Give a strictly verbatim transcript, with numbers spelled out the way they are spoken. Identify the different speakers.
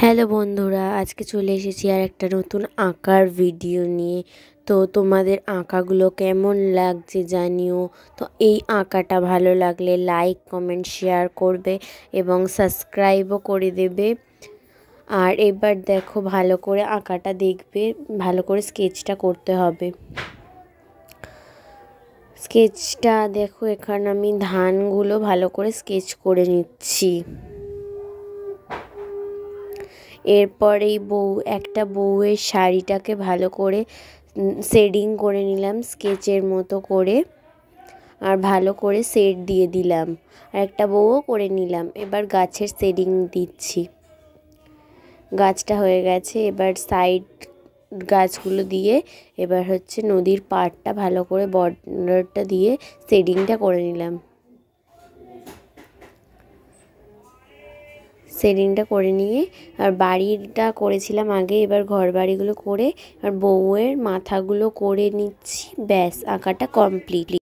Speaker 1: Hello বন্ধুরা, আজকে চলে এসেছি আর একটা নতুন আঁকার ভিডিও নিয়ে। তো তোমাদের আঁকাগুলো কেমন লাগছে জানিও। তো এই আঁকাটা ভালো লাগলে লাইক কমেন্ট শেয়ার করবে এবং সাবস্ক্রাইবও করে দেবে। আর এবার দেখো, ভালো করে আঁকাটা দেখবে, ভালো করে স্কেচটা করতে হবে। স্কেচটা দেখো, এখানে আমি ধানগুলো ভালো করে স্কেচ করে নিচ্ছি। এরপর এই বউ একটা বউয়ের শাড়িটাকে ভালো করে শেডিং করে নিলাম স্কেচের মতো করে, আর ভালো করে শেড দিয়ে দিলাম। আর একটা বউও করে নিলাম। এবার গাছের শেডিং দিচ্ছি। গাছটা হয়ে গেছে, এবার সাইড গাছগুলো দিয়ে এবার হচ্ছে নদীর পাড়টা ভালো করে বর্ডারটা দিয়ে শেডিংটা করে নিলাম। শেডিংটা করে নিয়ে আর বাড়িটা করেছিলাম আগে, এবার ঘর বাড়িগুলো করে আর বউয়ের মাথাগুলো করে নিচ্ছি। ব্যাস, আঁকাটা কমপ্লিট।